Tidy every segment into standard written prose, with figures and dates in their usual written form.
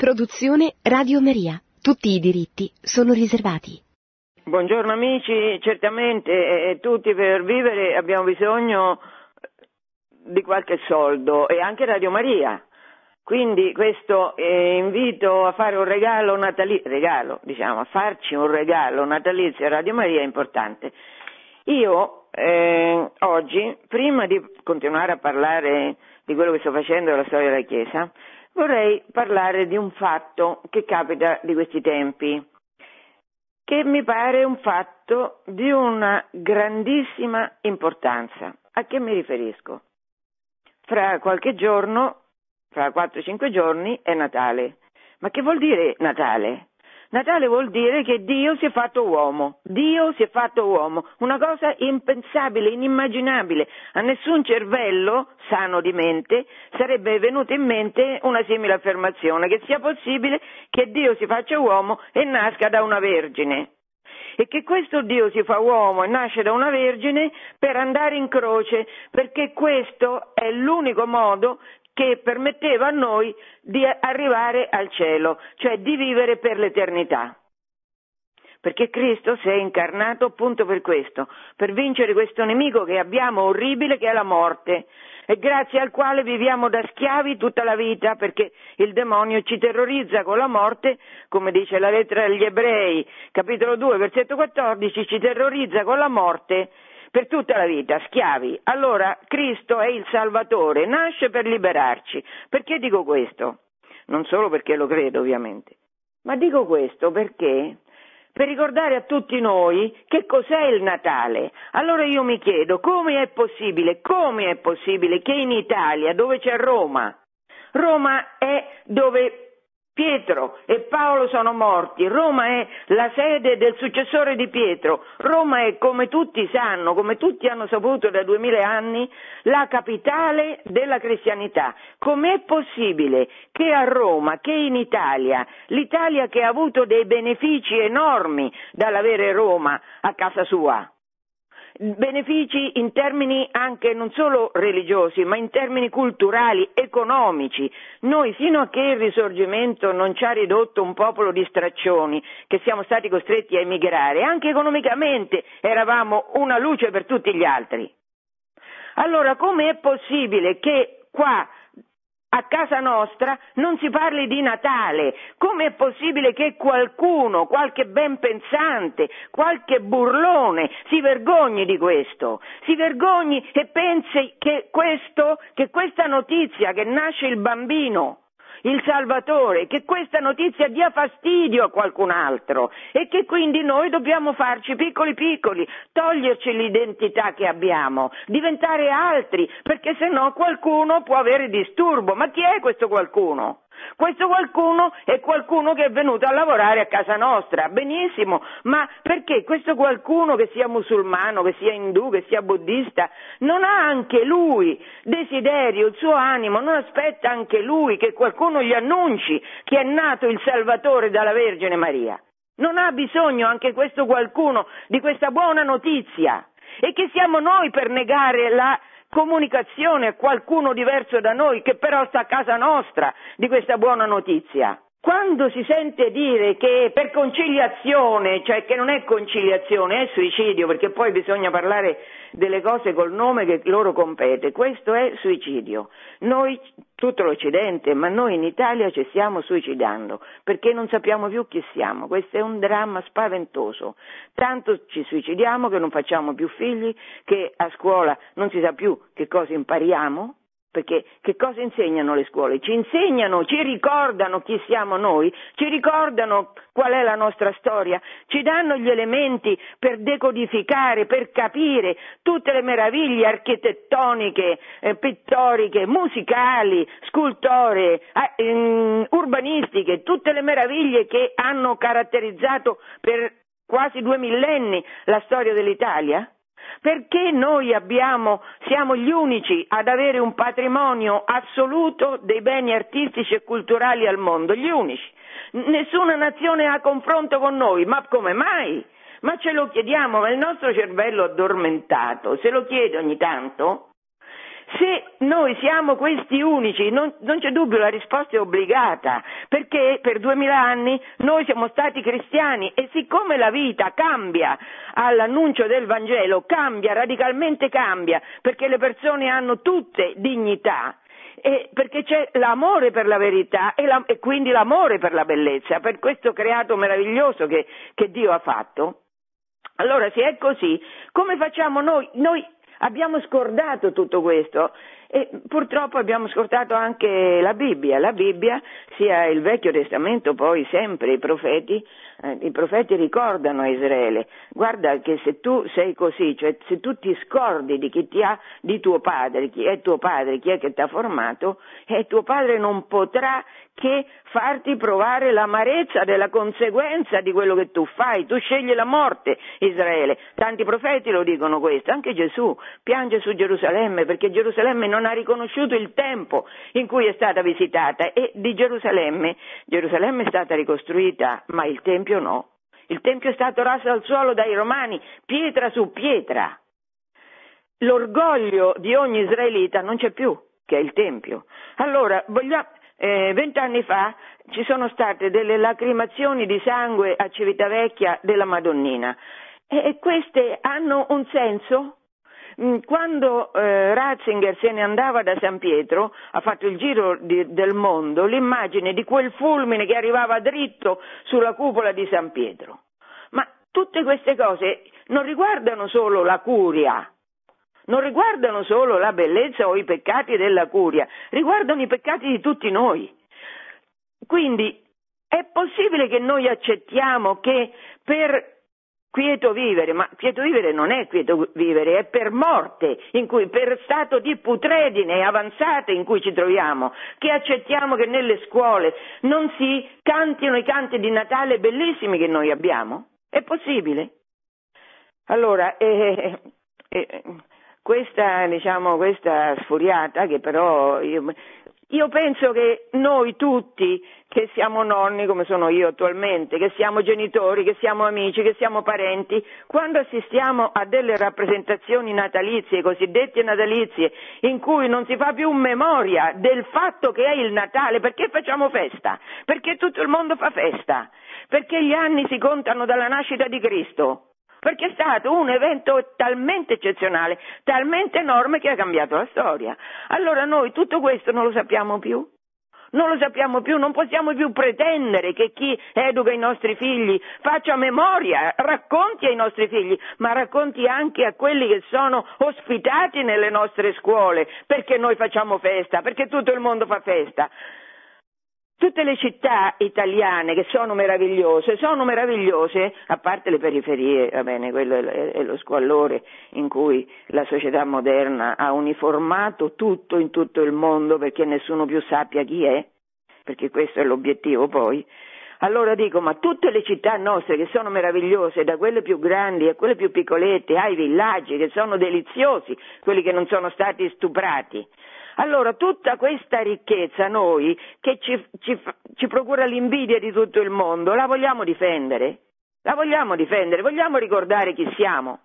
Produzione Radio Maria. Tutti i diritti sono riservati. Buongiorno amici, certamente tutti per vivere abbiamo bisogno di qualche soldo e anche Radio Maria. Quindi questo invito a fare un regalo natalizio, a farci un regalo natalizio a Radio Maria è importante. Io oggi, prima di continuare a parlare di quello che sto facendo della storia della Chiesa, vorrei parlare di un fatto che capita di questi tempi, che mi pare un fatto di una grandissima importanza. A che mi riferisco? Fra qualche giorno, fra 4-5 giorni, è Natale. Ma che vuol dire Natale? Natale vuol dire che Dio si è fatto uomo. Dio si è fatto uomo. Una cosa impensabile, inimmaginabile. A nessun cervello sano di mente sarebbe venuta in mente una simile affermazione, che sia possibile che Dio si faccia uomo e nasca da una vergine. E che questo Dio si fa uomo e nasce da una vergine per andare in croce, perché questo è l'unico modo che permetteva a noi di arrivare al cielo, cioè di vivere per l'eternità. Perché Cristo si è incarnato appunto per questo, per vincere questo nemico che abbiamo orribile, che è la morte, e grazie al quale viviamo da schiavi tutta la vita, perché il demonio ci terrorizza con la morte, come dice la lettera agli Ebrei, capitolo 2, versetto 14, ci terrorizza con la morte per tutta la vita, schiavi. Allora Cristo è il Salvatore, nasce per liberarci. Perché dico questo? Non solo perché lo credo ovviamente, ma dico questo perché per ricordare a tutti noi che cos'è il Natale. Allora io mi chiedo come è possibile che in Italia, dove c'è Roma è dove Pietro e Paolo sono morti, Roma è la sede del successore di Pietro, Roma è, come tutti sanno, come tutti hanno saputo da 2000 anni, la capitale della cristianità. Com'è possibile che a Roma, che in Italia, l'Italia che ha avuto dei benefici enormi dall'avere Roma a casa sua, benefici in termini anche non solo religiosi, ma in termini culturali, economici. Noi, fino a che il Risorgimento non ci ha ridotto un popolo di straccioni, che siamo stati costretti a emigrare, anche economicamente eravamo una luce per tutti gli altri. Allora, come è possibile che qua a casa nostra non si parli di Natale? Come è possibile che qualcuno, qualche ben pensante, qualche burlone si vergogni di questo? Si vergogni e pensi che questa notizia che nasce il bambino, il Salvatore, che questa notizia dia fastidio a qualcun altro e che quindi noi dobbiamo farci piccoli, toglierci l'identità che abbiamo, diventare altri, perché sennò qualcuno può avere disturbo. Ma chi è questo qualcuno? Questo qualcuno è qualcuno che è venuto a lavorare a casa nostra, benissimo, ma perché questo qualcuno, che sia musulmano, che sia indù, che sia buddista, non ha anche lui desiderio, il suo animo, non aspetta anche lui che qualcuno gli annunci che è nato il Salvatore dalla Vergine Maria? Non ha bisogno anche questo qualcuno di questa buona notizia? E che siamo noi per negare la comunicazione a qualcuno diverso da noi, che però sta a casa nostra, di questa buona notizia? Quando si sente dire che per conciliazione, cioè che non è conciliazione, è suicidio, perché poi bisogna parlare delle cose col nome che loro compete, questo è suicidio. Noi, tutto l'Occidente, ma noi in Italia ci stiamo suicidando, perché non sappiamo più chi siamo. Questo è un dramma spaventoso. Tanto ci suicidiamo che non facciamo più figli, che a scuola non si sa più che cosa impariamo. Perché che cosa insegnano le scuole? Ci insegnano, ci ricordano chi siamo noi, ci ricordano qual è la nostra storia, ci danno gli elementi per decodificare, per capire tutte le meraviglie architettoniche, pittoriche, musicali, scultoree, urbanistiche, tutte le meraviglie che hanno caratterizzato per quasi 2 millenni la storia dell'Italia? Perché noi siamo gli unici ad avere un patrimonio assoluto dei beni artistici e culturali al mondo, gli unici. Nessuna nazione ha confronto con noi, ma come mai? Ma ce lo chiediamo, ma il nostro cervello addormentato se lo chiede ogni tanto? Se noi siamo questi unici, non c'è dubbio, la risposta è obbligata, perché per 2000 anni noi siamo stati cristiani e siccome la vita cambia all'annuncio del Vangelo, cambia, radicalmente cambia, perché le persone hanno tutte dignità, perché c'è l'amore per la verità e quindi l'amore per la bellezza, per questo creato meraviglioso che Dio ha fatto. Allora, se è così, come facciamo noi? Noi abbiamo scordato tutto questo e purtroppo abbiamo scordato anche la Bibbia. La Bibbia, sia il Vecchio Testamento, poi sempre i profeti ricordano a Israele: guarda che se tu sei così, cioè se tu ti scordi di chi ti ha, di tuo padre, chi è tuo padre, chi è che ti ha formato, tuo padre non potrà che farti provare l'amarezza della conseguenza di quello che tu fai. Tu scegli la morte, Israele. Tanti profeti lo dicono questo, anche Gesù piange su Gerusalemme perché Gerusalemme non ha riconosciuto il tempo in cui è stata visitata, e di Gerusalemme è stata ricostruita, ma il Tempio no. Il Tempio è stato raso al suolo dai Romani, pietra su pietra. L'orgoglio di ogni israelita non c'è più, che è il Tempio. Allora, 20 anni fa ci sono state delle lacrimazioni di sangue a Civitavecchia della Madonnina, e queste hanno un senso. Quando Ratzinger se ne andava da San Pietro, ha fatto il giro del mondo, l'immagine di quel fulmine che arrivava dritto sulla cupola di San Pietro. Ma tutte queste cose non riguardano solo la curia, non riguardano solo la bellezza o i peccati della curia, riguardano i peccati di tutti noi. Quindi è possibile che noi accettiamo che per quieto vivere, ma quieto vivere non è quieto vivere, è per morte, per stato di putredine avanzata in cui ci troviamo, che accettiamo che nelle scuole non si cantino i canti di Natale bellissimi che noi abbiamo? È possibile? Allora, questa sfuriata, che però io penso che noi tutti, che siamo nonni come sono io attualmente, che siamo genitori, che siamo amici, che siamo parenti, quando assistiamo a delle rappresentazioni natalizie, cosiddette natalizie, in cui non si fa più memoria del fatto che è il Natale, perché facciamo festa? Perché tutto il mondo fa festa? Perché gli anni si contano dalla nascita di Cristo? Perché è stato un evento talmente eccezionale, talmente enorme, che ha cambiato la storia. Allora noi tutto questo non lo sappiamo più? Non lo sappiamo più, non possiamo più pretendere che chi educa i nostri figli faccia memoria, racconti ai nostri figli, ma racconti anche a quelli che sono ospitati nelle nostre scuole, perché noi facciamo festa, perché tutto il mondo fa festa. Tutte le città italiane che sono meravigliose, a parte le periferie, va bene, quello è lo squallore in cui la società moderna ha uniformato tutto in tutto il mondo perché nessuno più sappia chi è, perché questo è l'obiettivo poi. Allora dico, ma tutte le città nostre che sono meravigliose, da quelle più grandi a quelle più piccolette, ai villaggi che sono deliziosi, quelli che non sono stati stuprati. Allora tutta questa ricchezza noi, che ci procura l'invidia di tutto il mondo, la vogliamo difendere? La vogliamo difendere? Vogliamo ricordare chi siamo?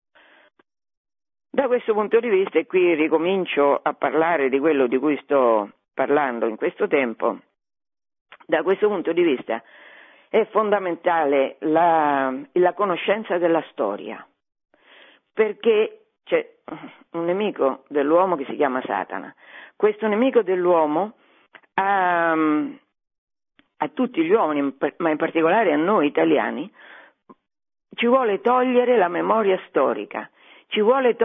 Da questo punto di vista, e qui ricomincio a parlare di quello di cui sto parlando in questo tempo, da questo punto di vista è fondamentale la conoscenza della storia, perché c'è un nemico dell'uomo che si chiama Satana. Questo nemico dell'uomo a tutti gli uomini, ma in particolare a noi italiani, ci vuole togliere la memoria storica, ce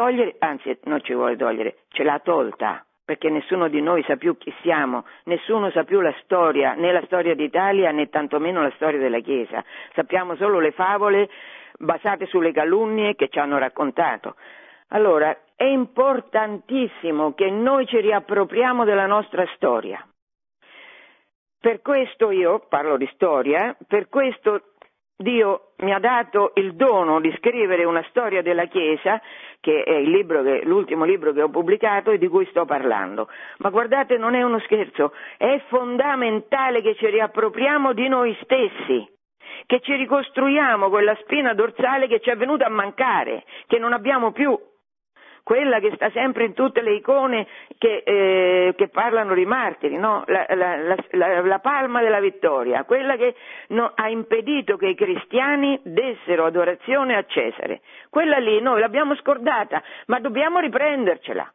l'ha tolta, perché nessuno di noi sa più chi siamo, nessuno sa più la storia, né la storia d'Italia né tantomeno la storia della Chiesa. Sappiamo solo le favole basate sulle calunnie che ci hanno raccontato. Allora, è importantissimo che noi ci riappropriamo della nostra storia. Per questo io parlo di storia, per questo Dio mi ha dato il dono di scrivere una storia della Chiesa, che è l'ultimo libro che ho pubblicato e di cui sto parlando. Ma guardate, non è uno scherzo, è fondamentale che ci riappropriamo di noi stessi, che ci ricostruiamo quella spina dorsale che ci è venuta a mancare, che non abbiamo più. quella che sta sempre in tutte le icone che parlano di martiri, no? La palma della vittoria, quella che ha impedito che i cristiani dessero adorazione a Cesare. Quella lì noi l'abbiamo scordata, ma dobbiamo riprendercela.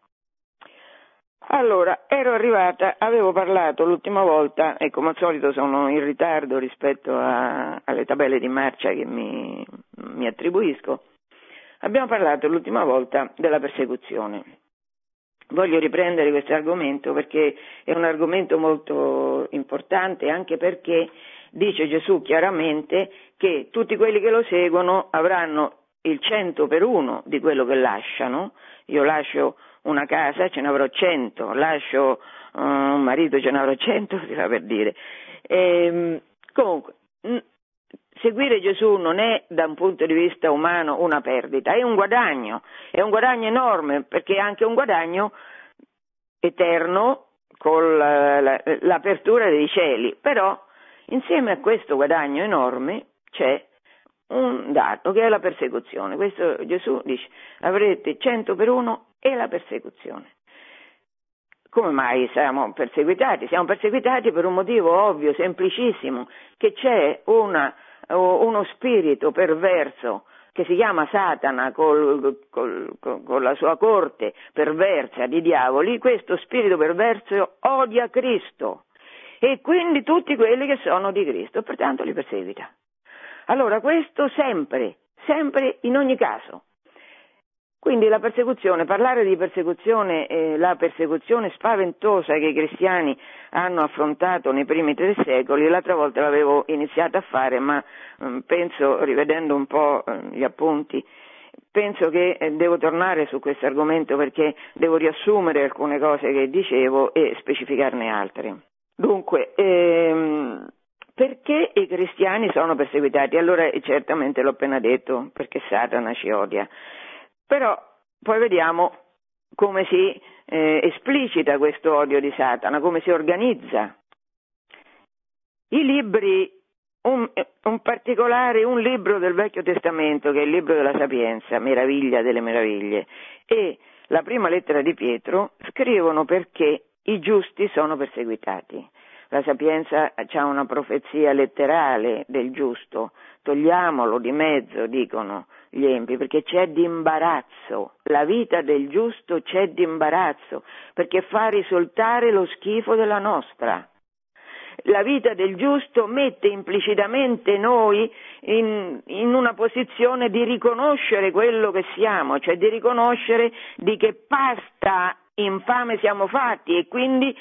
Allora, avevo parlato l'ultima volta, e come al solito sono in ritardo rispetto alle tabelle di marcia che mi attribuisco. Abbiamo parlato l'ultima volta della persecuzione. Voglio riprendere questo argomento perché è un argomento molto importante, anche perché dice Gesù chiaramente che tutti quelli che lo seguono avranno il 100 per 1 di quello che lasciano. Io lascio una casa, ce ne avrò 100, lascio un marito, ce ne avrò 100, si fa per dire. Comunque, seguire Gesù non è da un punto di vista umano una perdita, è un guadagno enorme, perché è anche un guadagno eterno con l'apertura dei cieli. Però insieme a questo guadagno enorme c'è un dato che è la persecuzione. Questo Gesù dice: avrete 100 per 1 e la persecuzione. Come mai siamo perseguitati? Siamo perseguitati per un motivo ovvio, semplicissimo, che c'è uno spirito perverso che si chiama Satana con la sua corte perversa di diavoli. Questo spirito perverso odia Cristo e quindi tutti quelli che sono di Cristo, pertanto li perseguita. Allora questo sempre in ogni caso. Quindi la persecuzione, parlare di persecuzione, la persecuzione spaventosa che i cristiani hanno affrontato nei primi 3 secoli, l'altra volta l'avevo iniziata a fare, ma penso, rivedendo un po' gli appunti, penso che devo tornare su questo argomento perché devo riassumere alcune cose che dicevo e specificarne altre. Dunque, perché i cristiani sono perseguitati? Allora certamente l'ho appena detto, perché Satana ci odia. Però poi vediamo come si esplicita questo odio di Satana, come si organizza. I libri, in particolare un libro del Vecchio Testamento, che è il libro della Sapienza, meraviglia delle meraviglie, e la prima lettera di Pietro, scrivono perché i giusti sono perseguitati. La Sapienza ha una profezia letterale del giusto: togliamolo di mezzo, dicono gli empi, perché c'è di imbarazzo, la vita del giusto c'è di imbarazzo, perché fa risultare lo schifo della nostra. La vita del giusto mette implicitamente noi in una posizione di riconoscere quello che siamo, cioè di riconoscere di che pasta infame siamo fatti e quindi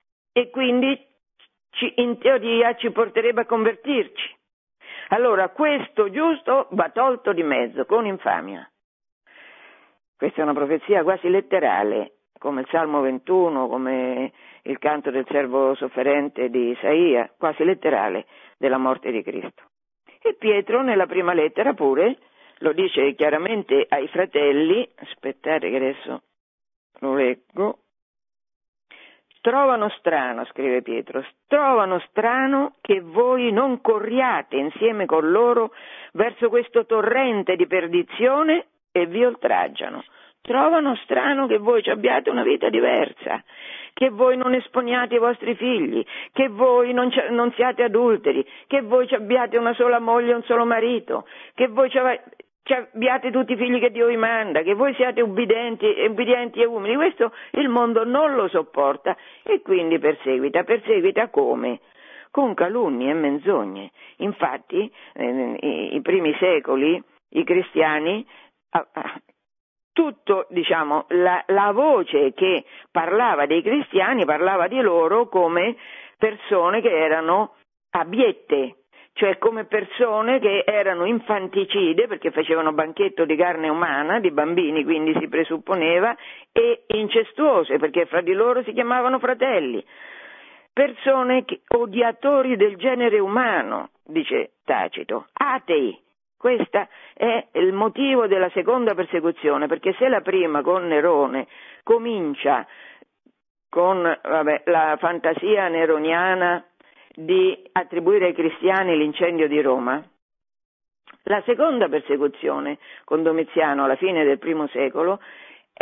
in teoria ci porterebbe a convertirci. Allora questo giusto va tolto di mezzo con infamia. Questa è una profezia quasi letterale, come il Salmo 21, come il canto del servo sofferente di Isaia, quasi letterale della morte di Cristo. E Pietro nella prima lettera pure lo dice chiaramente ai fratelli. Aspettate che adesso lo leggo. Trovano strano, scrive Pietro, trovano strano che voi non corriate insieme con loro verso questo torrente di perdizione e vi oltraggiano. Trovano strano che voi abbiate una vita diversa, che voi non esponiate i vostri figli, che voi non siate adulteri, che voi abbiate una sola moglie e un solo marito, che voi abbiate tutti i figli che Dio vi manda, che voi siate ubbidienti e umili. Questo il mondo non lo sopporta e quindi perseguita. Perseguita come? Con calunnie e menzogne. Infatti, i primi secoli, i cristiani, tutto, diciamo, la voce che parlava dei cristiani parlava di loro come persone che erano abiette, cioè come persone che erano infanticide, perché facevano banchetto di carne umana, di bambini, quindi si presupponeva, e incestuose, perché fra di loro si chiamavano fratelli. Persone odiatori del genere umano, dice Tacito, atei. Questo è il motivo della seconda persecuzione, perché se la prima con Nerone comincia con la fantasia neroniana di attribuire ai cristiani l'incendio di Roma, la seconda persecuzione con Domiziano alla fine del primo secolo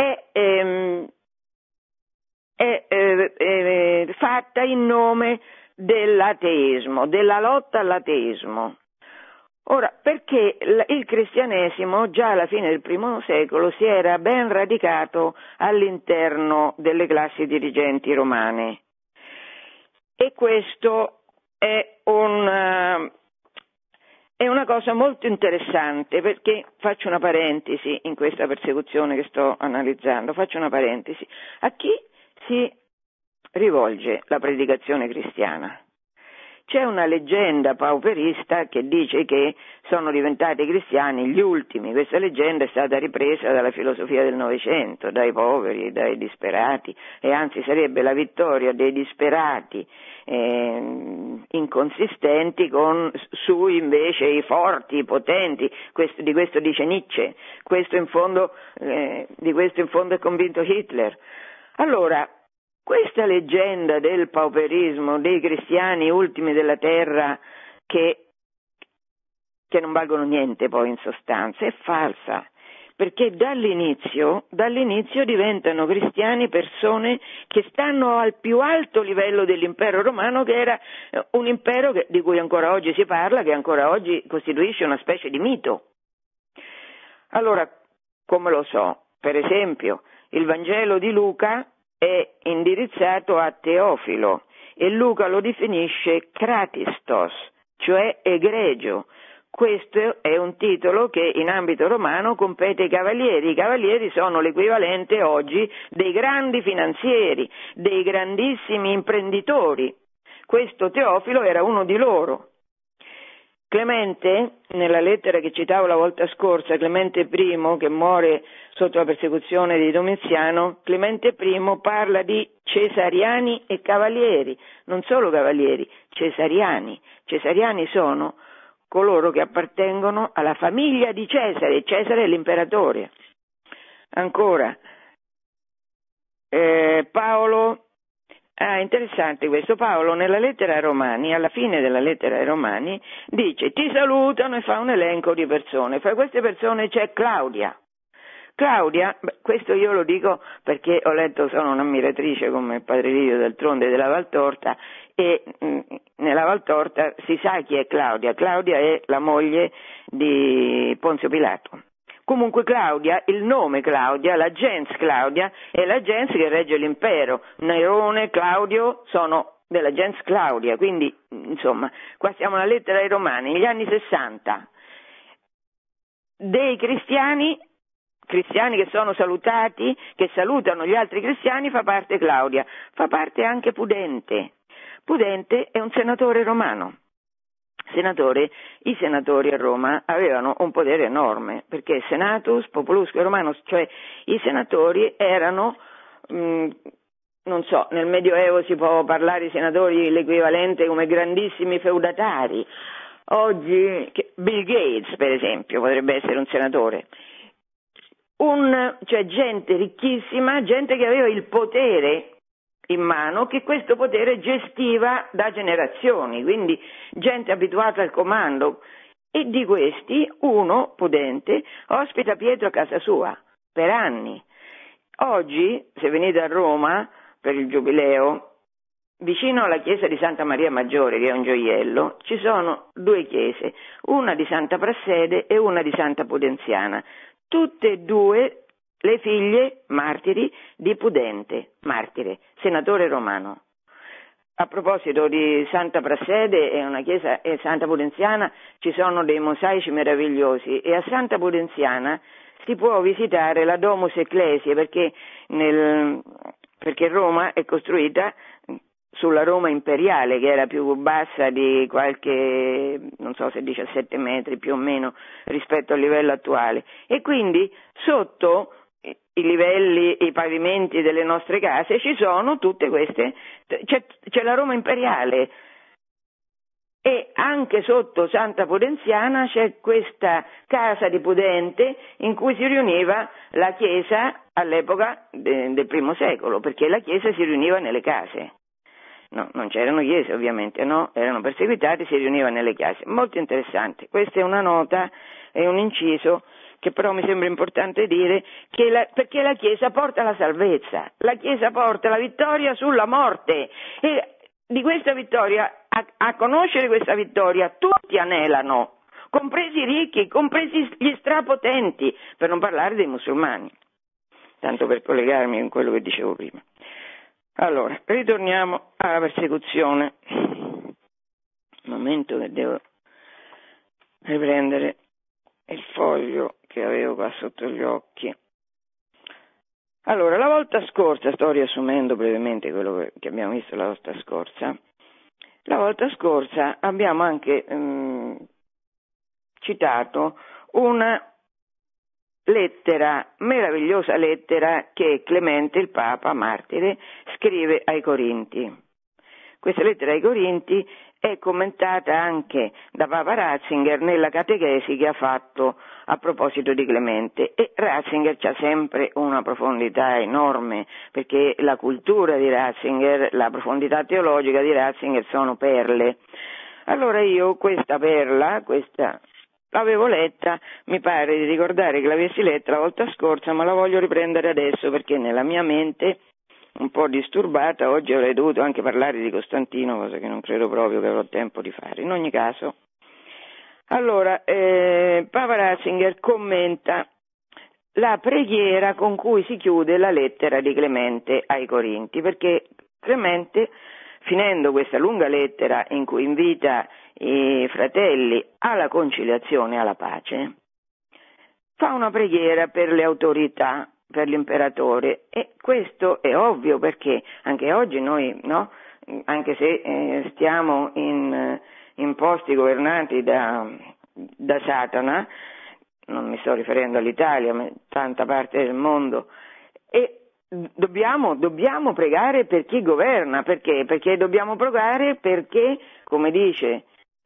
è fatta in nome dell'ateismo, della lotta all'ateismo. Ora, perché il cristianesimo già alla fine del I secolo si era ben radicato all'interno delle classi dirigenti romane, e questo è una cosa molto interessante, perché faccio una parentesi in questa persecuzione che sto analizzando, faccio una parentesi. A chi si rivolge la predicazione cristiana? C'è una leggenda pauperista che dice che sono diventati cristiani gli ultimi. Questa leggenda è stata ripresa dalla filosofia del Novecento, dai poveri, dai disperati, e anzi sarebbe la vittoria dei disperati inconsistenti su invece i forti, i potenti. Di questo dice Nietzsche, di questo in fondo è convinto Hitler. Allora, questa leggenda del pauperismo, dei cristiani ultimi della terra che non valgono niente poi in sostanza, è falsa, perché dall'inizio diventano cristiani persone che stanno al più alto livello dell'impero romano, che era un impero di cui ancora oggi si parla, che ancora oggi costituisce una specie di mito. Allora, come lo so? Per esempio, il Vangelo di Luca è indirizzato a Teofilo e Luca lo definisce kratistos, cioè egregio. Questo è un titolo che in ambito romano compete ai cavalieri. I cavalieri sono l'equivalente oggi dei grandi finanzieri, dei grandissimi imprenditori. Questo Teofilo era uno di loro. Clemente, nella lettera che citavo la volta scorsa, Clemente I, che muore sotto la persecuzione di Domiziano, Clemente I parla di cesariani e cavalieri, non solo cavalieri, cesariani. Cesariani sono coloro che appartengono alla famiglia di Cesare, Cesare è l'imperatore. Ancora, Paolo, interessante questo, Paolo nella lettera ai Romani, alla fine della lettera ai Romani, dice: ti salutano, e fa un elenco di persone. Fra queste persone c'è Claudia. Claudia, questo io lo dico perché ho letto, sono un'ammiratrice come Padre Livio d'altronde della Valtorta, e nella Valtorta si sa chi è Claudia. Claudia è la moglie di Ponzio Pilato. Comunque Claudia, il nome Claudia, la gens Claudia, è la gens che regge l'impero. Nerone, Claudio sono della gens Claudia, quindi insomma, qua siamo alla lettera ai Romani, negli anni 60. Dei cristiani che sono salutati, che salutano gli altri cristiani, fa parte Claudia, fa parte anche Pudente. Pudente è un senatore romano. I senatori a Roma avevano un potere enorme, perché senatus populusque romanus, cioè i senatori erano, non so, nel Medioevo si può parlare di senatori l'equivalente come grandissimi feudatari. Oggi Bill Gates, per esempio, potrebbe essere un senatore. Cioè gente ricchissima, gente che aveva il potere in mano, che questo potere gestiva da generazioni, quindi gente abituata al comando, e di questi uno, Pudente, ospita Pietro a casa sua per anni. Oggi, se venite a Roma per il Giubileo, vicino alla chiesa di Santa Maria Maggiore, che è un gioiello, ci sono due chiese, una di Santa Prassede e una di Santa Pudenziana, tutte e due le figlie martiri di Pudente, martire, senatore romano. A proposito di Santa Prassede e una chiesa e Santa Pudenziana, ci sono dei mosaici meravigliosi, e a Santa Pudenziana si può visitare la Domus Ecclesiae, perché Roma è costruita sulla Roma imperiale, che era più bassa di qualche, non so se 17 metri più o meno rispetto al livello attuale, e quindi sotto i livelli, i pavimenti delle nostre case ci sono tutte queste, c'è la Roma imperiale, e anche sotto Santa Pudenziana c'è questa casa di Pudente in cui si riuniva la chiesa all'epoca del I secolo, perché la chiesa si riuniva nelle case. No, non c'erano chiese ovviamente, no? Erano perseguitati, si riuniva nelle case. Molto interessante. Questa è una nota, è un inciso che però mi sembra importante dire, perché la Chiesa porta la salvezza, la Chiesa porta la vittoria sulla morte, e di questa vittoria, a conoscere questa vittoria, tutti anelano, compresi i ricchi, compresi gli strapotenti, per non parlare dei musulmani, tanto per collegarmi con quello che dicevo prima. Allora, ritorniamo alla persecuzione. Un momento che devo riprendere il foglio che avevo qua sotto gli occhi. Allora, la volta scorsa, sto riassumendo brevemente quello che abbiamo visto la volta scorsa. La volta scorsa abbiamo anche citato una lettera, meravigliosa lettera che Clemente, il Papa martire, scrive ai Corinti. Questa lettera ai Corinti è commentata anche da Papa Ratzinger nella catechesi che ha fatto a proposito di Clemente, e Ratzinger c'ha sempre una profondità enorme, perché la cultura di Ratzinger, la profondità teologica di Ratzinger sono perle. Allora io questa perla, l'avevo letta, mi pare di ricordare che l'avessi letta la volta scorsa, ma la voglio riprendere adesso perché nella mia mente, un po' disturbata, oggi avrei dovuto anche parlare di Costantino, cosa che non credo proprio che avrò tempo di fare. In ogni caso, allora, Papa Ratzinger commenta la preghiera con cui si chiude la lettera di Clemente ai Corinti, perché Clemente, finendo questa lunga lettera in cui invita i fratelli alla conciliazione e alla pace, fa una preghiera per le autorità, per l'imperatore, e questo è ovvio perché anche oggi noi, no? Anche se stiamo in posti governati da Satana, non mi sto riferendo all'Italia, ma tanta parte del mondo, e dobbiamo pregare per chi governa, perché? Perché dobbiamo pregare perché, come dice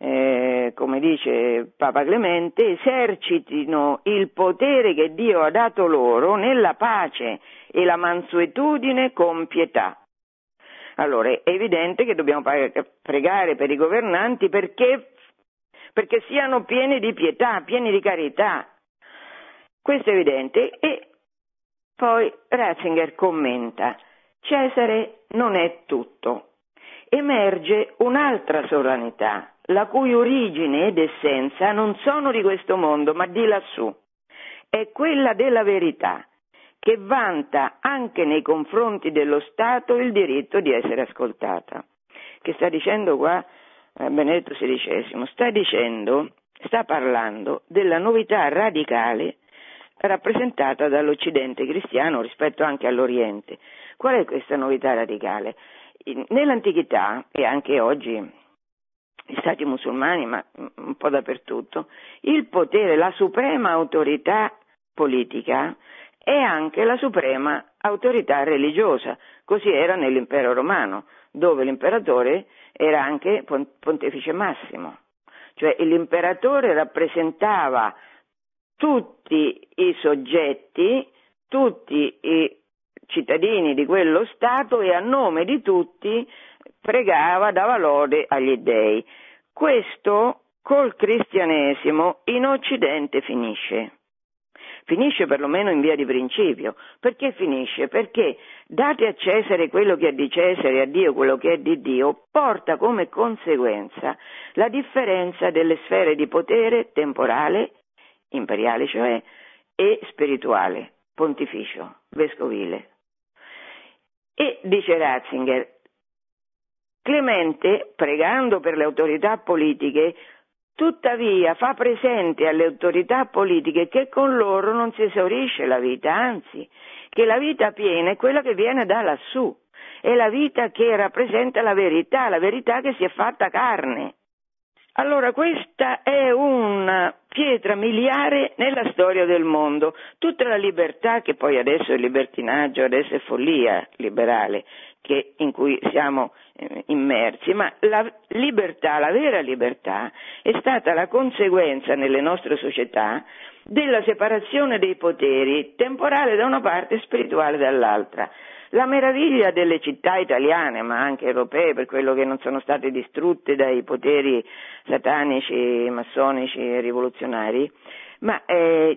Papa Clemente, esercitino il potere che Dio ha dato loro nella pace e la mansuetudine con pietà. Allora è evidente che dobbiamo pregare per i governanti perché siano pieni di pietà, pieni di carità. Questo è evidente. E poi Ratzinger commenta: Cesare non è tutto. Emerge un'altra sovranità, la cui origine ed essenza non sono di questo mondo, ma di lassù. È quella della verità, che vanta anche nei confronti dello Stato il diritto di essere ascoltata. Che sta dicendo qua Benedetto XVI? Sta parlando della novità radicale rappresentata dall'Occidente cristiano rispetto anche all'Oriente. Qual è questa novità radicale? Nell'antichità e anche oggi gli stati musulmani, ma un po' dappertutto, il potere, la suprema autorità politica è anche la suprema autorità religiosa. Così era nell'impero romano, dove l'imperatore era anche pontefice massimo, cioè l'imperatore rappresentava tutti i soggetti, tutti i cittadini di quello Stato, e a nome di tutti pregava, dava lode agli dei. Questo col cristianesimo in Occidente finisce perlomeno in via di principio. Perché finisce? Perché date a Cesare quello che è di Cesare e a Dio quello che è di Dio porta come conseguenza la differenza delle sfere di potere temporale, imperiale cioè, e spirituale, pontificio, vescovile. E dice Ratzinger, Clemente, pregando per le autorità politiche, tuttavia fa presente alle autorità politiche che con loro non si esaurisce la vita, anzi, che la vita piena è quella che viene da lassù, è la vita che rappresenta la verità che si è fatta carne. Allora questa è una pietra miliare nella storia del mondo. Tutta la libertà, che poi adesso è libertinaggio, adesso è follia liberale, in cui siamo immersi, ma la libertà, la vera libertà, è stata la conseguenza nelle nostre società della separazione dei poteri, temporale da una parte e spirituale dall'altra. La meraviglia delle città italiane, ma anche europee, per quello che non sono state distrutte dai poteri satanici, massonici e rivoluzionari, ma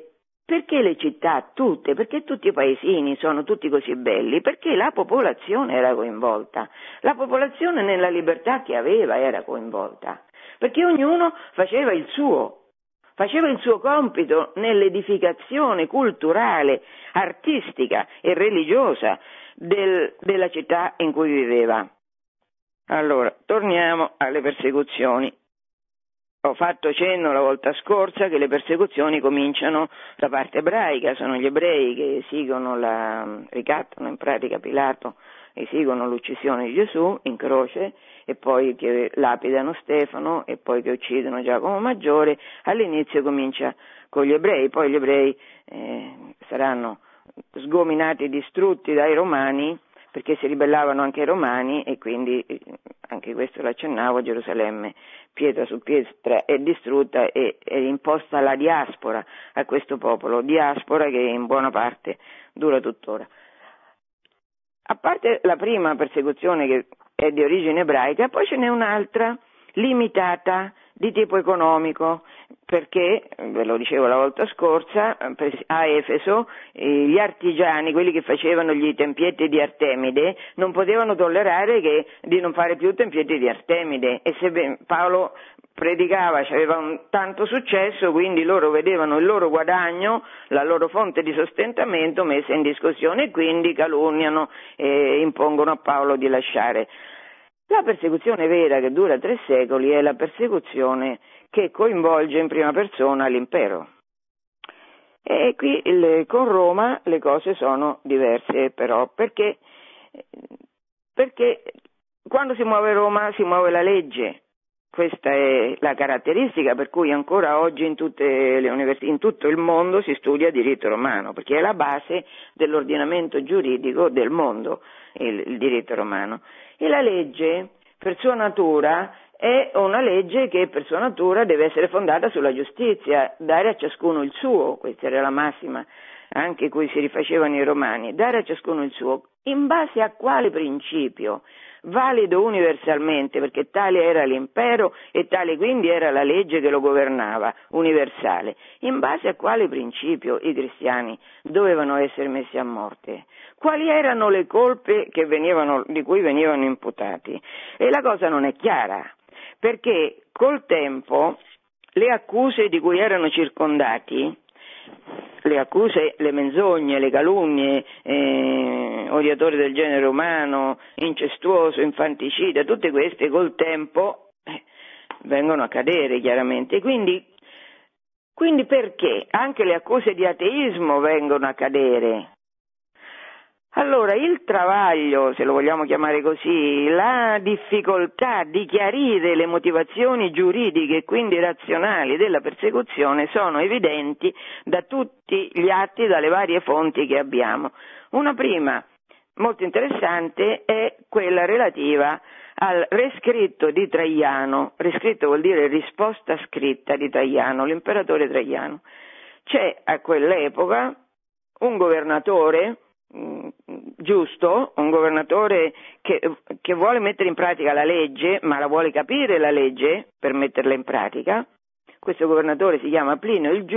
Perché le città tutte? Perché tutti i paesini sono tutti così belli? Perché la popolazione era coinvolta, la popolazione nella libertà che aveva era coinvolta, perché ognuno faceva il suo compito nell'edificazione culturale, artistica e religiosa della città in cui viveva. Allora, torniamo alle persecuzioni. Ho fatto cenno la volta scorsa che le persecuzioni cominciano da parte ebraica, sono gli ebrei che ricattano in pratica Pilato, esigono l'uccisione di Gesù in croce e poi che lapidano Stefano e poi che uccidono Giacomo Maggiore. All'inizio comincia con gli ebrei, poi gli ebrei saranno sgominati e distrutti dai romani, perché si ribellavano anche ai romani e quindi anche questo l'accennavo, Gerusalemme pietra su pietra è distrutta e è imposta la diaspora a questo popolo, diaspora che in buona parte dura tuttora. A parte la prima persecuzione che è di origine ebraica, poi ce n'è un'altra limitata di tipo economico, perché, ve lo dicevo la volta scorsa, a Efeso gli artigiani, quelli che facevano gli tempietti di Artemide, non potevano tollerare di non fare più tempietti di Artemide, e se Paolo predicava, aveva tanto successo, quindi loro vedevano il loro guadagno, la loro fonte di sostentamento messa in discussione e quindi calunniano e impongono a Paolo di lasciare. La persecuzione vera che dura 3 secoli è la persecuzione che coinvolge in prima persona l'impero. E qui con Roma le cose sono diverse però, perché quando si muove Roma si muove la legge. Questa è la caratteristica per cui ancora oggi in tutte le università, in tutto il mondo si studia diritto romano, perché è la base dell'ordinamento giuridico del mondo, il diritto romano. E la legge, per sua natura, è una legge che per sua natura deve essere fondata sulla giustizia, dare a ciascuno il suo, questa era la massima anche cui si rifacevano i romani, dare a ciascuno il suo, in base a quale principio? Valido universalmente, perché tale era l'impero e tale quindi era la legge che lo governava, universale. In base a quale principio i cristiani dovevano essere messi a morte? Quali erano le colpe di cui venivano imputati? E la cosa non è chiara, perché col tempo le accuse di cui erano circondati, le accuse, le menzogne, le calunnie, odiatori del genere umano, incestuoso, infanticida, tutte queste col tempo vengono a cadere chiaramente. Quindi perché anche le accuse di ateismo vengono a cadere? Allora, il travaglio, se lo vogliamo chiamare così, la difficoltà di chiarire le motivazioni giuridiche e quindi razionali della persecuzione sono evidenti da tutti gli atti, dalle varie fonti che abbiamo. Una prima, molto interessante, è quella relativa al rescritto di Traiano. Rescritto vuol dire risposta scritta di Traiano, l'imperatore Traiano. C'è a quell'epoca un governatore giusto, un governatore che vuole mettere in pratica la legge, ma la vuole capire la legge per metterla in pratica. Questo governatore si chiama Plinio il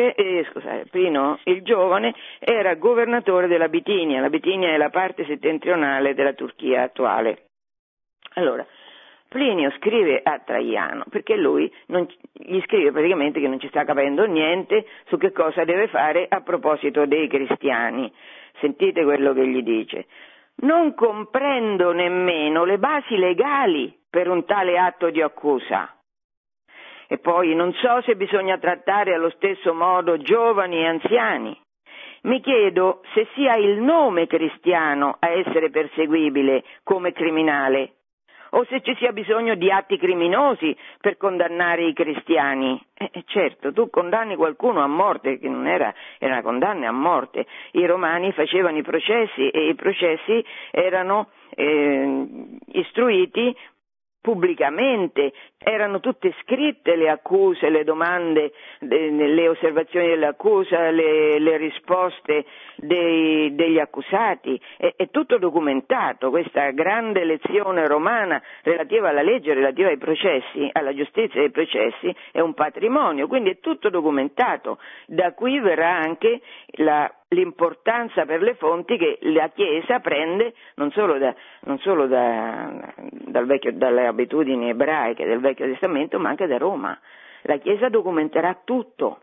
Plinio il Giovane, era governatore della Bitinia. La Bitinia è la parte settentrionale della Turchia attuale. Allora, Plinio scrive a Traiano perché lui gli scrive praticamente che non ci sta capendo niente su che cosa deve fare a proposito dei cristiani. Sentite quello che gli dice: non comprendo nemmeno le basi legali per un tale atto di accusa. E poi non so se bisogna trattare allo stesso modo giovani e anziani. Mi chiedo se sia il nome cristiano a essere perseguibile come criminale, o se ci sia bisogno di atti criminosi per condannare i cristiani. Certo, tu condanni qualcuno a morte, che non era una condanna a morte. I romani facevano i processi e i processi erano istruiti pubblicamente, erano tutte scritte le accuse, le domande, le osservazioni dell'accusa, le risposte degli accusati, è tutto documentato. Questa grande lezione romana relativa alla legge, relativa ai processi, alla giustizia dei processi, è un patrimonio, quindi è tutto documentato. Da qui verrà anche l'importanza per le fonti che la Chiesa prende non solo dalle abitudini ebraiche del Vecchio Testamento, ma anche da Roma. La Chiesa documenterà tutto.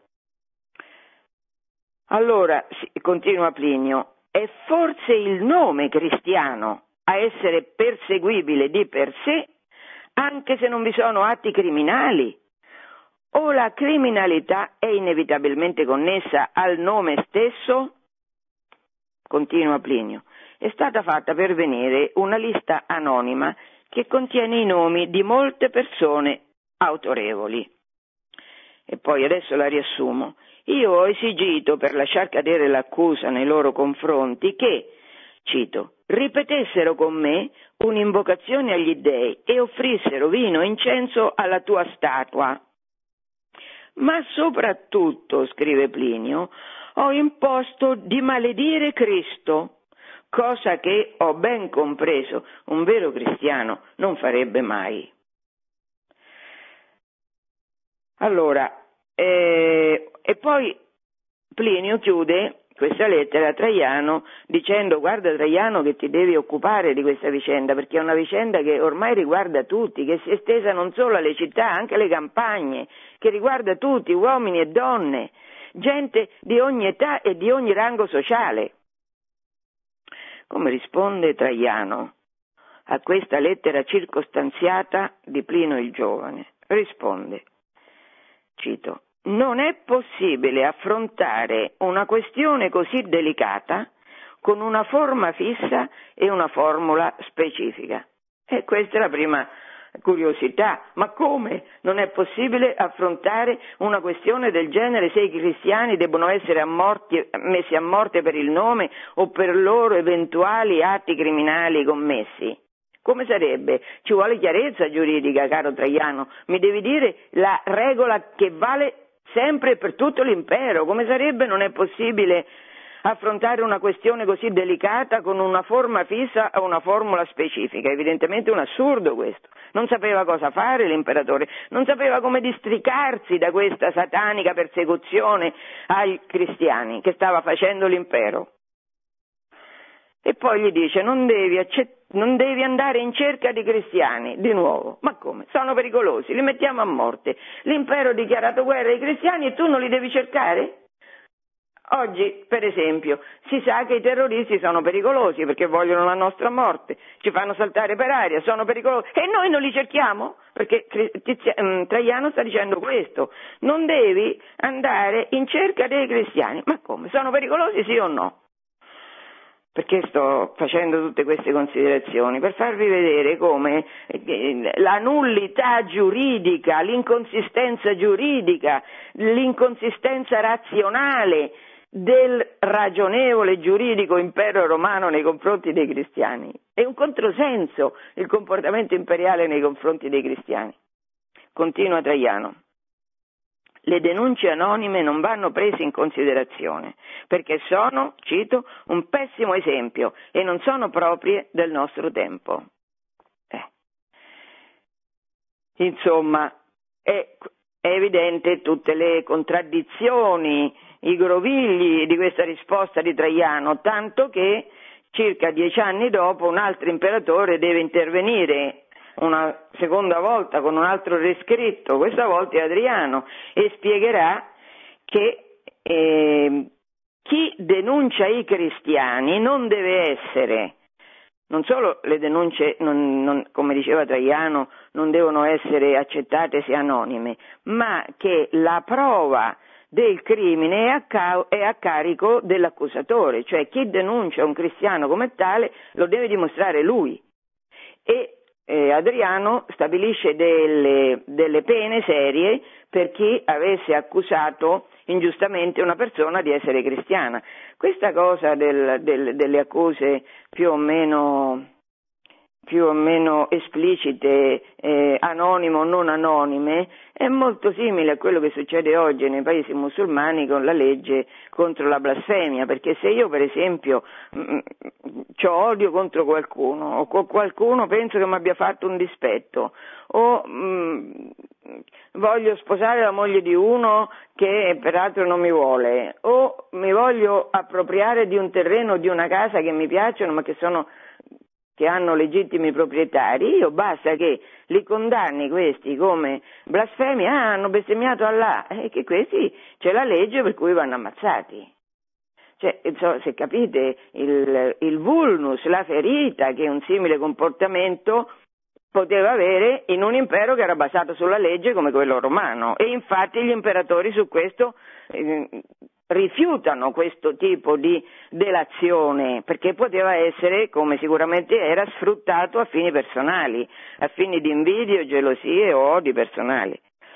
Allora, continua Plinio, è forse il nome cristiano a essere perseguibile di per sé, anche se non vi sono atti criminali? O la criminalità è inevitabilmente connessa al nome stesso? Continua Plinio. È stata fatta pervenire una lista anonima che contiene i nomi di molte persone autorevoli. E poi adesso la riassumo. Io ho esigito, per lasciar cadere l'accusa nei loro confronti, che, cito, ripetessero con me un'invocazione agli dèi e offrissero vino e incenso alla tua statua. Ma soprattutto, scrive Plinio, ho imposto di maledire Cristo, cosa che, ho ben compreso, un vero cristiano non farebbe mai. Allora, e poi Plinio chiude questa lettera a Traiano dicendo: guarda Traiano che ti devi occupare di questa vicenda, perché è una vicenda che ormai riguarda tutti, che si è estesa non solo alle città, anche alle campagne, che riguarda tutti, uomini e donne, gente di ogni età e di ogni rango sociale. Come risponde Traiano a questa lettera circostanziata di Plinio il Giovane? Risponde, cito, non è possibile affrontare una questione così delicata con una forma fissa e una formula specifica. E questa è la prima curiosità. Ma come non è possibile affrontare una questione del genere se i cristiani debbono essere messi a morte per il nome o per loro eventuali atti criminali commessi? Come sarebbe? Ci vuole chiarezza giuridica, caro Traiano. Mi devi dire la regola che vale sempre per tutto l'impero. Come sarebbe? Non è possibile affrontare una questione così delicata con una forma fissa o una formula specifica. Evidentemente è un assurdo questo. Non sapeva cosa fare l'imperatore, non sapeva come districarsi da questa satanica persecuzione ai cristiani che stava facendo l'impero. E poi gli dice: non devi andare in cerca di cristiani, di nuovo. Ma come? Sono pericolosi, li mettiamo a morte. L'impero ha dichiarato guerra ai cristiani e tu non li devi cercare? Oggi, per esempio, si sa che i terroristi sono pericolosi perché vogliono la nostra morte, ci fanno saltare per aria, sono pericolosi e noi non li cerchiamo? Perché Traiano sta dicendo questo: non devi andare in cerca dei cristiani. Ma come? Sono pericolosi, sì o no? Perché sto facendo tutte queste considerazioni? Per farvi vedere come la nullità giuridica, l'inconsistenza giuridica, l'inconsistenza razionale del ragionevole giuridico impero romano nei confronti dei cristiani. È un controsenso il comportamento imperiale nei confronti dei cristiani. Continua Traiano. Le denunce anonime non vanno prese in considerazione perché sono, cito, un pessimo esempio e non sono proprie del nostro tempo. Insomma, è evidente tutte le contraddizioni, i grovigli di questa risposta di Traiano, tanto che circa 10 anni dopo un altro imperatore deve intervenire una seconda volta con un altro rescritto, questa volta è Adriano, e spiegherà che chi denuncia i cristiani non deve essere, non solo le denunce, come diceva Traiano, non devono essere accettate se anonime, ma che la prova del crimine è a carico dell'accusatore, cioè chi denuncia un cristiano come tale lo deve dimostrare lui. E Adriano stabilisce delle pene serie per chi avesse accusato ingiustamente una persona di essere cristiana. Questa cosa delle accuse più o meno più o meno esplicite, anonime o non anonime, è molto simile a quello che succede oggi nei paesi musulmani con la legge contro la blasfemia, perché se io per esempio ho odio contro qualcuno o qualcuno penso che mi abbia fatto un dispetto o voglio sposare la moglie di uno che peraltro non mi vuole o mi voglio appropriare di un terreno o di una casa che mi piacciono ma che hanno legittimi proprietari, io basta che li condanni questi come blasfemi, hanno bestemmiato Allah, e che questi c'è la legge per cui vanno ammazzati. Cioè, se capite il vulnus, la ferita che un simile comportamento poteva avere in un impero che era basato sulla legge come quello romano, e infatti gli imperatori su questo rifiutano questo tipo di delazione, perché poteva essere, come sicuramente era, sfruttato a fini personali, a fini di invidia, gelosie o odi personali.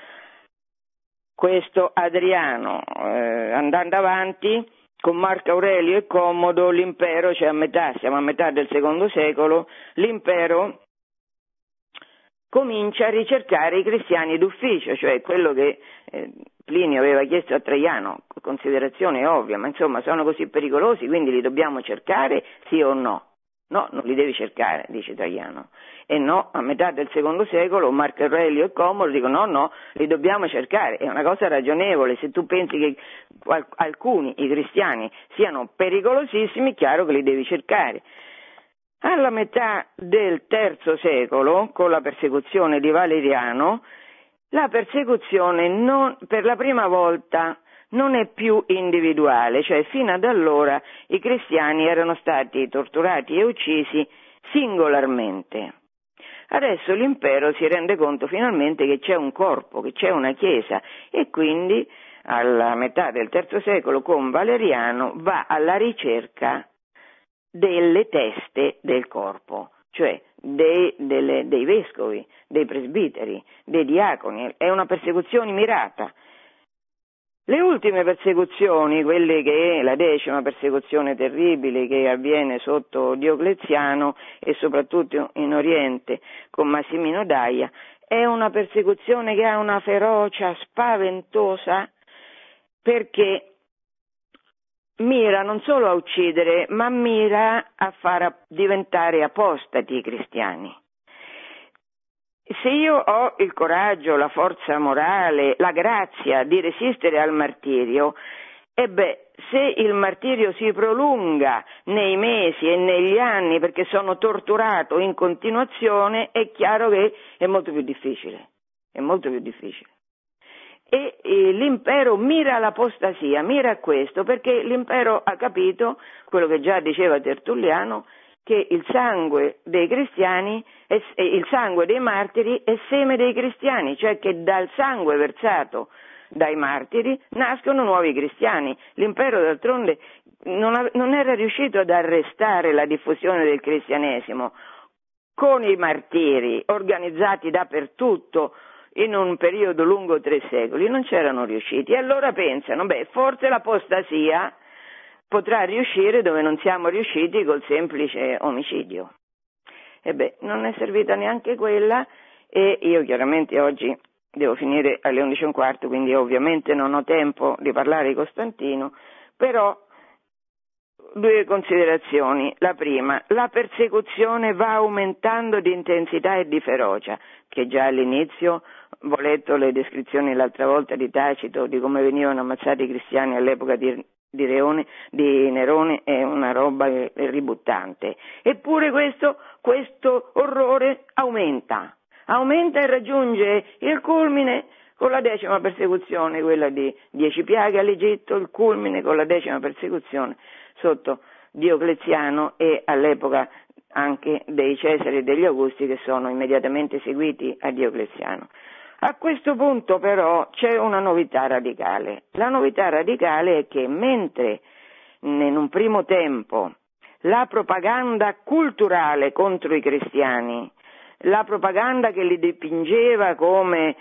Questo Adriano, andando avanti, con Marco Aurelio e Commodo, l'impero, cioè siamo a metà del secondo secolo, l'impero comincia a ricercare i cristiani d'ufficio, cioè quello che Plinio aveva chiesto a Traiano, considerazione ovvia, ma insomma sono così pericolosi, quindi li dobbiamo cercare, sì o no? No, non li devi cercare, dice Traiano. E no, a metà del secondo secolo Marco Aurelio e Commodo dicono no, li dobbiamo cercare, è una cosa ragionevole, se tu pensi che alcuni, i cristiani, siano pericolosissimi, è chiaro che li devi cercare. Alla metà del III secolo, con la persecuzione di Valeriano, la persecuzione per la prima volta non è più individuale, cioè fino ad allora i cristiani erano stati torturati e uccisi singolarmente. Adesso l'impero si rende conto finalmente che c'è un corpo, che c'è una chiesa, e quindi alla metà del III secolo con Valeriano va alla ricerca delle teste del corpo, cioè dei vescovi, dei presbiteri, dei diaconi. È una persecuzione mirata. Le ultime persecuzioni, quelle che è la 10ª persecuzione terribile che avviene sotto Diocleziano e soprattutto in Oriente con Massimino Daia, è una persecuzione che ha una ferocia spaventosa, perché mira non solo a uccidere, ma mira a far diventare apostati i cristiani. Se io ho il coraggio, la forza morale, la grazia di resistere al martirio, se il martirio si prolunga nei mesi e negli anni perché sono torturato in continuazione, è chiaro che è molto più difficile, è molto più difficile. E l'impero mira all'apostasia, mira a questo, perché l'impero ha capito, quello che già diceva Tertulliano, che il sangue dei cristiani, il sangue dei martiri è seme dei cristiani, cioè che dal sangue versato dai martiri nascono nuovi cristiani. L'impero d'altronde non era riuscito ad arrestare la diffusione del cristianesimo con i martiri organizzati dappertutto in un periodo lungo 3 secoli, non c'erano riusciti, e allora pensano, forse l'apostasia potrà riuscire dove non siamo riusciti col semplice omicidio. Non è servita neanche quella, e io chiaramente oggi devo finire alle 11:15, quindi ovviamente non ho tempo di parlare di Costantino, però 2 considerazioni. La prima, la persecuzione va aumentando di intensità e di ferocia, che già all'inizio, ho letto le descrizioni l'altra volta di Tacito di come venivano ammazzati i cristiani all'epoca di Nerone, è una roba ributtante. Eppure questo orrore aumenta e raggiunge il culmine con la 10ª persecuzione, quella di 10 piaghe all'Egitto, il culmine con la 10ª persecuzione sotto Diocleziano e all'epoca anche dei Cesari e degli Augusti, che sono immediatamente seguiti a Diocleziano. A questo punto però c'è una novità radicale. La novità radicale è che mentre in un primo tempo la propaganda culturale contro i cristiani, la propaganda che li dipingeva come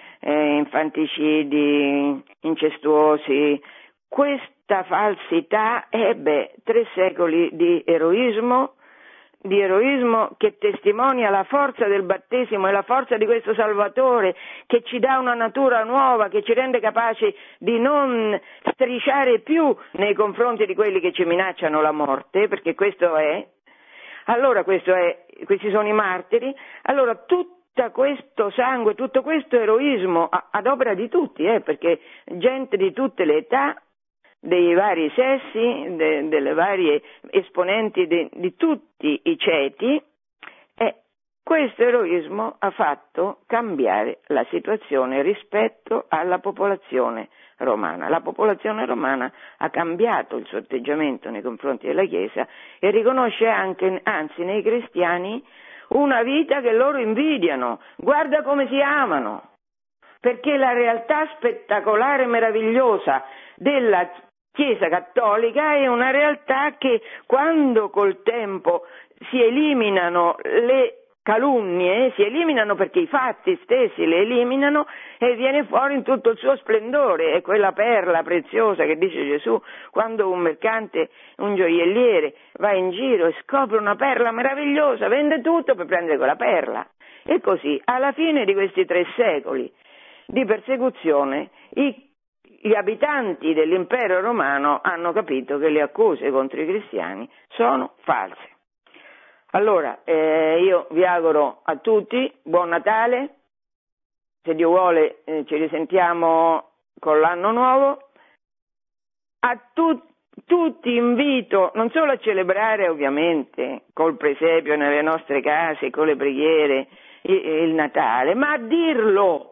infanticidi, incestuosi, questa falsità ebbe 3 secoli di eroismo, di eroismo che testimonia la forza del battesimo e la forza di questo Salvatore che ci dà una natura nuova, che ci rende capaci di non strisciare più nei confronti di quelli che ci minacciano la morte, perché questo è. Allora questi sono i martiri. Allora tutto questo sangue, tutto questo eroismo ad opera di tutti, perché gente di tutte le età, dei vari sessi, delle varie esponenti di tutti i ceti, questo eroismo ha fatto cambiare la situazione rispetto alla popolazione romana. La popolazione romana ha cambiato il suo atteggiamento nei confronti della Chiesa e riconosce anche, anzi nei cristiani, una vita che loro invidiano. Guarda come si amano, perché la realtà spettacolare e meravigliosa della Chiesa cattolica è una realtà che quando col tempo si eliminano le calunnie, si eliminano perché i fatti stessi le eliminano e viene fuori in tutto il suo splendore. È quella perla preziosa che dice Gesù quando un mercante, un gioielliere va in giro e scopre una perla meravigliosa, vende tutto per prendere quella perla. E così alla fine di questi 3 secoli di persecuzione gli abitanti dell'impero romano hanno capito che le accuse contro i cristiani sono false. Allora, io vi auguro a tutti buon Natale, se Dio vuole ci risentiamo con l'anno nuovo. A tutti invito non solo a celebrare ovviamente col presepio nelle nostre case, con le preghiere, il Natale, ma a dirlo.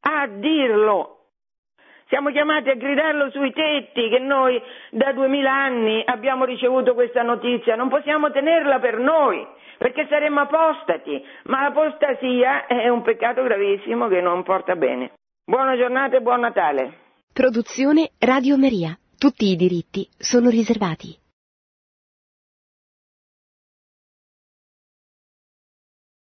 Siamo chiamati a gridarlo sui tetti che noi da 2000 anni abbiamo ricevuto questa notizia, non possiamo tenerla per noi perché saremmo apostati, ma l'apostasia è un peccato gravissimo che non porta bene. Buona giornata e buon Natale. Produzione Radio Maria. Tutti i diritti sono riservati.